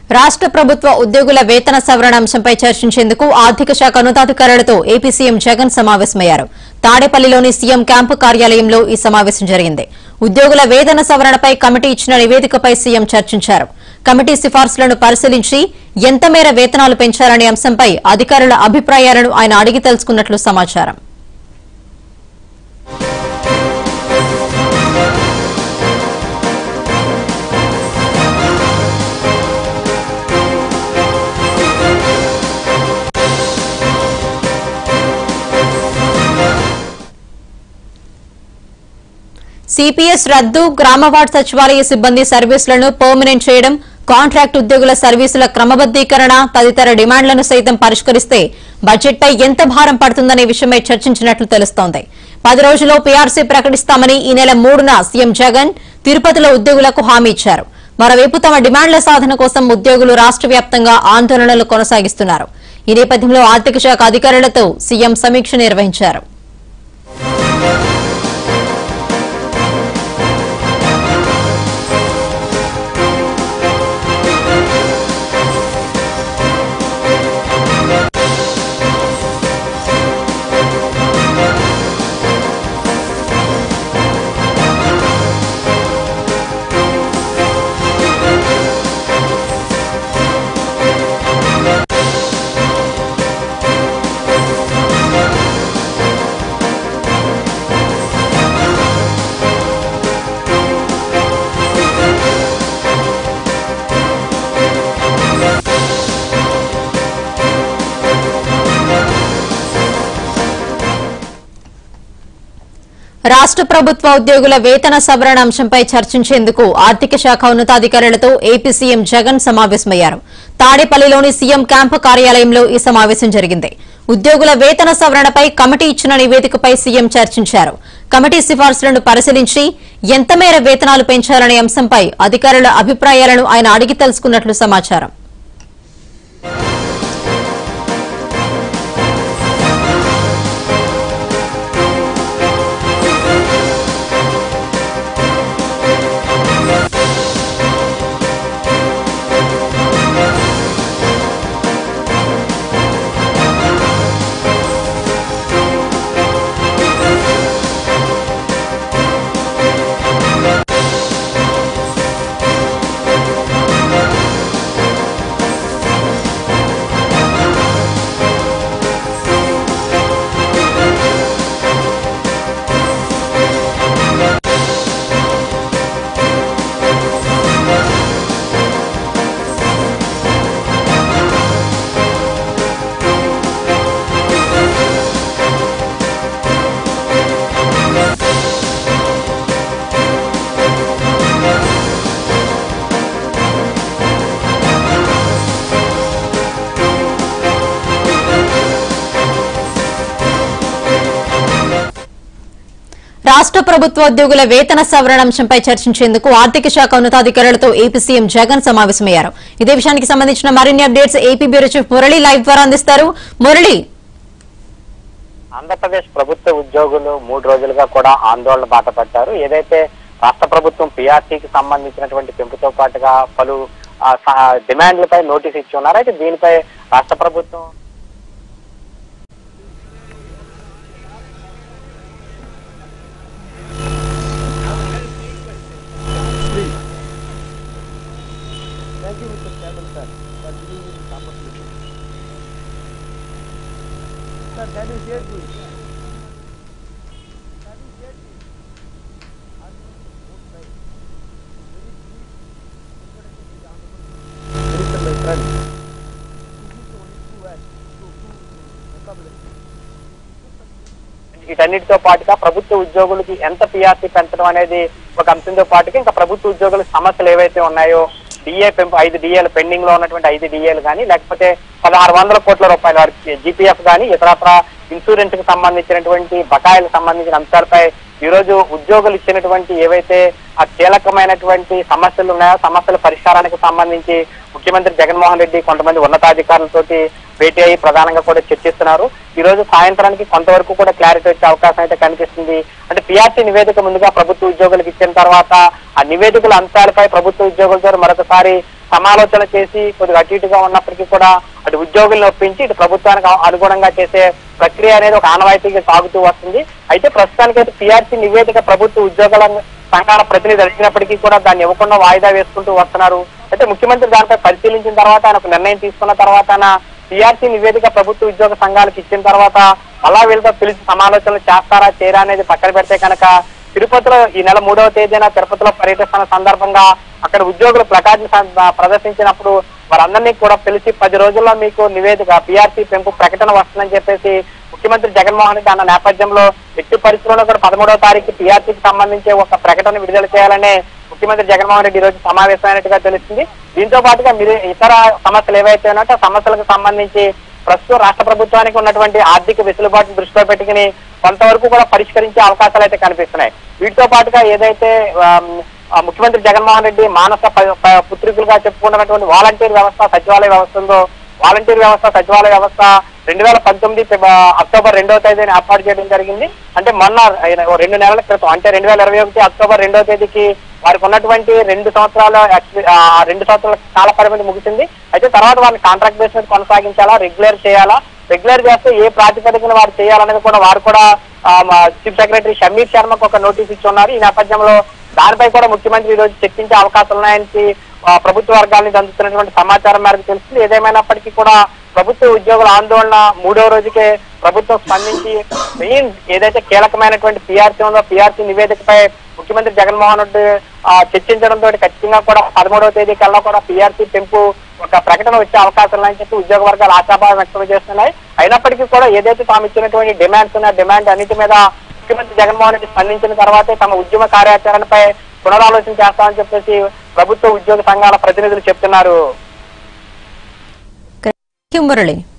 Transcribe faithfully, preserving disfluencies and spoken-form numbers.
రాష్ట్ర ప్రభుత్వ ఉద్యోగుల వేతన సవరణ అంశంపై చర్చించేందుకు ఆర్థిక శాఖ ఉన్నతాధికారులతో ఏపీ సీఎం జగన్ సమావేశమయ్యారు. తాడేపల్లిలోని సీఎం క్యాంపు కార్యాలయంలో ఈ సమావేశం జరిగింది. ఉద్యోగుల వేతన సవరణపై కమిటీ ఇచ్చిన నివేదికపై సీఎం చర్చించారు. కమిటీ సిఫార్సులను పరిశీలించి ఎంత మేర వేతనాలు పెంచాలనే అంశంపై అధికారుల అభిప్రాయాలను ఆయన అడిగి తెలుసుకున్నట్లు సమాచారం. సిపిఎస్ రద్దు, గ్రామవార్డు సచివాలయ సిబ్బంది సర్వీసులను పర్మనెంట్ చేయడం, కాంట్రాక్ట్ ఉద్యోగుల సర్వీసుల క్రమబద్దీకరణ తదితర డిమాండ్లను సైతం పరిష్కరిస్తే బడ్జెట్పై ఎంత భారం పడుతుందనే విషయమై చర్చించినట్లు తెలుస్తోంది. పది రోజుల్లో పీఆర్సీ ప్రకటిస్తామని ఈ నెల మూడున సీఎం జగన్ తిరుపతిలో ఉద్యోగులకు హామీ ఇచ్చారు. మరోవైపు తమ డిమాండ్ల సాధన కోసం ఉద్యోగులు రాష్ట్ర వ్యాప్తంగా ఆందోళనలు కొనసాగిస్తున్నారు. ఈ నేపథ్యంలో ఆర్థిక శాఖ అధికారులతో సీఎం సమీక్ష నిర్వహించారు. రాష్ట్ర ప్రభుత్వ ఉద్యోగుల వేతన సవరణ అంశంపై చర్చించేందుకు ఆర్థిక శాఖ ఉన్నతాధికారులతో ఏపీ సీఎం జగన్ సమావేశమయ్యారు. తాడేపల్లిలోని సీఎం క్యాంపు కార్యాలయంలో ఈ సమావేశం జరిగింది. ఉద్యోగుల వేతన సవరణపై కమిటీ ఇచ్చిన నివేదికపై సీఎం చర్చించారు. కమిటీ సిఫార్సులను పరిశీలించి ఎంత మేర వేతనాలు పెంచాలనే అంశంపై అధికారుల అభిప్రాయాలను ఆయన అడిగి తెలుసుకున్నట్లు సమాచారం. రాష్ట్ర ప్రభుత్వ ఉద్యోగుల వేతన సవరణ అంశంపై చర్చించేందుకు ఆర్థిక శాఖ ఉన్నతాధికారులతో ఏపీ సీఎం జగన్ సమావేశమయ్యారు. ఇదే విషయానికి సంబంధించిన మరిన్ని updates AP bureau chief Murali live ద్వారా అందిస్తారు. మురళి, ఆంధ్రప్రదేశ్ ప్రభుత్వ ఉద్యోగులు మూడు రోజులుగా కూడా ఆందోళన బాట పట్టారు. ఏదైతే రాష్ట్ర ప్రభుత్వం పీఆర్సీకి సంబంధించినటువంటి పెంపుతో పాటుగా పలు డిమాండ్లపై నోటీస్ ఇచ్చి ఉన్నారు. అయితే దీనిపై రాష్ట్ర ప్రభుత్వం వీటన్నిటితో పాటుగా ప్రభుత్వ ఉద్యోగులకి ఎంత పీఆర్సీ పెంచడం అనేది ఒక అంశంతో పాటుగా ఇంకా ప్రభుత్వ ఉద్యోగుల సమస్యలు ఏవైతే ఉన్నాయో డిఏ పెంపు ఐదు డిఏలు పెండింగ్ లో ఉన్నటువంటి ఐదు డిఏలు కానీ లేకపోతే పదహారు వందల కోట్ల రూపాయల వరకు జీపీఎఫ్ కానీ ఇతరత్ర ఇన్సూరెన్స్ కి సంబంధించినటువంటి బకాయిలకు సంబంధించిన అంశాలపై ఈ రోజు ఉద్యోగులు ఇచ్చినటువంటి ఏవైతే ఆ కీలకమైనటువంటి సమస్యలు ఉన్నాయో సమస్యల పరిష్కారానికి సంబంధించి ముఖ్యమంత్రి జగన్మోహన్ రెడ్డి కొంతమంది ఉన్నతాధికారులతోటి భేటీ అయ్యి ప్రధానంగా కూడా చర్చిస్తున్నారు. ఈ రోజు సాయంత్రానికి కొంతవరకు కూడా క్లారిటీ వచ్చే అవకాశం అయితే కనిపిస్తుంది. అంటే పీఆర్సీ నివేదిక ముందుగా ప్రభుత్వ ఉద్యోగులకు ఇచ్చిన తర్వాత ఆ నివేదికల అంశాలపై ప్రభుత్వ ఉద్యోగులతో మరొకసారి సమాలోచన చేసి కొద్దిగా అటు ఇటుగా ఉన్నప్పటికీ కూడా అటు ఉద్యోగులను ఒప్పించి ఇటు ప్రభుత్వానికి అనుగుణంగా చేసే ప్రక్రియ అనేది ఒక ఆనవాయితీగా సాగుతూ వస్తుంది. అయితే ప్రస్తుతానికి అయితే పిఆర్సీ నివేదిక ప్రభుత్వ ఉద్యోగుల సంఘాల ప్రతినిధి అడిగినప్పటికీ కూడా దాన్ని ఇవ్వకుండా వాయిదా వేసుకుంటూ వస్తున్నారు. అయితే ముఖ్యమంత్రి దానిపై పరిశీలించిన తర్వాత ఆయన ఒక నిర్ణయం తీసుకున్న తర్వాత పిఆర్సీ నివేదిక ప్రభుత్వ ఉద్యోగ సంఘాలకు ఇచ్చిన తర్వాత అలా వీళ్ళతో పిలిచి సమాలోచనలు చేస్తారా చేయరా అనేది పక్కన పెడితే కనుక తిరుపతిలో ఈ నెల మూడవ తేదీన తిరుపతిలో పర్యటిస్తున్న సందర్భంగా అక్కడ ఉద్యోగులు ప్లకార్డులు ప్రదర్శించినప్పుడు వారందరినీ కూడా పిలిచి పది రోజుల్లో మీకు నివేదిక పిఆర్సీ పెంపు ప్రకటన వస్తుందని చెప్పేసి ముఖ్యమంత్రి జగన్మోహన్ రెడ్డి అన్న నేపథ్యంలో ఎట్టి పరిస్థితుల్లో కూడా పదమూడవ తారీఖు పిఆర్సీకి సంబంధించి ఒక ప్రకటన విడుదల చేయాలనే ముఖ్యమంత్రి జగన్మోహన్ రెడ్డి ఈ రోజు సమావేశమైనట్టుగా తెలుస్తుంది. దీంతో పాటుగా మీరు ఇతర సమస్యలు ఏవైతే ఉన్నాయో ఆ సమస్యలకు సంబంధించి ప్రస్తుతం రాష్ట్ర ప్రభుత్వానికి ఉన్నటువంటి ఆర్థిక వెసులుబాటును దృష్టిలో పెట్టుకుని కొంతవరకు కూడా పరిష్కరించే అవకాశాలు అయితే కనిపిస్తున్నాయి. వీటితో పాటుగా ఏదైతే ముఖ్యమంత్రి జగన్మోహన్ రెడ్డి మానస పుత్రికులుగా చెప్పుకున్నటువంటి వాలంటీర్ వ్యవస్థ సచివాలయ వ్యవస్థ ఉందో వాలంటీర్ వ్యవస్థ సచివాలయ వ్యవస్థ రెండు వేల పంతొమ్మిది అక్టోబర్ రెండవ తేదీని ఏర్పాటు చేయడం జరిగింది. అంటే మొన్న రెండు నెలల క్రితం అంటే రెండు వేల ఇరవై ఒకటి అక్టోబర్ రెండవ తేదీకి వారికి ఉన్నటువంటి రెండు సంవత్సరాల రెండు సంవత్సరాల కాల పరిమితి ముగిసింది. అయితే తర్వాత వారిని కాంట్రాక్ట్ బేస్ మీద కొనసాగించాలా, రెగ్యులర్ చేయాలా, రెగ్యులర్ చేస్తే ఏ ప్రాతిపదికన వారు చేయాలనేది కూడా వారు కూడా చీఫ్ సెక్రటరీ షమీర్ శర్మకు ఒక నోటీస్ ఇచ్చి ఉన్నారు. ఈ నేపథ్యంలో దానిపై కూడా ముఖ్యమంత్రి ఈ రోజు చర్చించే అవకాశాలు ఉన్నాయని ప్రభుత్వ వర్గాల నుంచి అందుతున్నటువంటి సమాచారం మేరకు తెలుస్తుంది. ఏదేమైనప్పటికీ కూడా ప్రభుత్వ ఉద్యోగుల ఆందోళన మూడవ రోజుకే ప్రభుత్వం స్పందించి మెయిన్ ఏదైతే కీలకమైనటువంటి పిఆర్సీ ఉందో పిఆర్సీ నివేదికపై ముఖ్యమంత్రి జగన్మోహన్ రెడ్డి చర్చించడంతో ఖచ్చితంగా కూడా పదమూడవ తేదీ కల్లా కూడా పిఆర్సీ పెంపు ఒక ప్రకటన వచ్చే అవకాశం ఉన్నాయని చెప్పి ఉద్యోగ వర్గాలు ఆశాభావం వ్యక్తం చేస్తున్నాయి. అయినప్పటికీ కూడా ఏదైతే తాము ఇచ్చినటువంటి డిమాండ్స్ ఉన్నాయో డిమాండ్ అన్నిటి మీద ముఖ్యమంత్రి జగన్మోహన్ రెడ్డి స్పందించిన తర్వాతే తమ ఉద్యమ కార్యాచరణపై పునరాలోచన చేస్తామని చెప్పేసి ప్రభుత్వ ఉద్యోగ సంఘాల ప్రతినిధులు చెప్తున్నారు. మురళి.